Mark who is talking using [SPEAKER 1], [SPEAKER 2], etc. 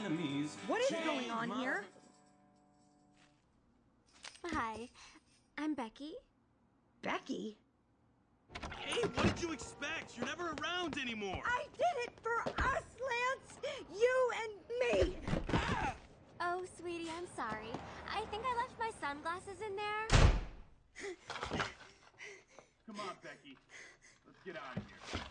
[SPEAKER 1] enemies.
[SPEAKER 2] What is going on here?
[SPEAKER 3] Hi, I'm Becky.
[SPEAKER 2] Becky?
[SPEAKER 4] Hey, what did you expect? You're never around anymore.
[SPEAKER 2] I did it for us, Lance! You and me!
[SPEAKER 3] Oh, sweetie, I'm sorry. I think I left my sunglasses in there.
[SPEAKER 4] Come on, Becky. Let's get out of here.